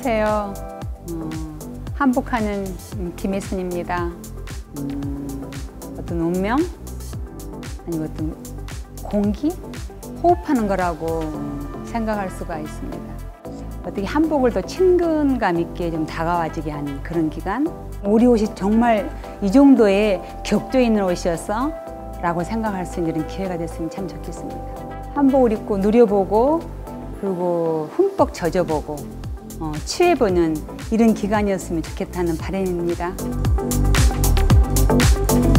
안녕하세요. 한복하는 김혜순입니다. 어떤 운명? 아니면 어떤 공기? 호흡하는 거라고 생각할 수가 있습니다. 어떻게 한복을 더 친근감 있게 좀 다가와지게 하는 그런 기간? 우리 옷이 정말 이 정도의 격조 있는 옷이었어? 라고 생각할 수 있는 이런 기회가 됐으면 참 좋겠습니다. 한복을 입고 누려보고 그리고 흠뻑 젖어보고 취해보는 이런 기간이었으면 좋겠다는 바람입니다.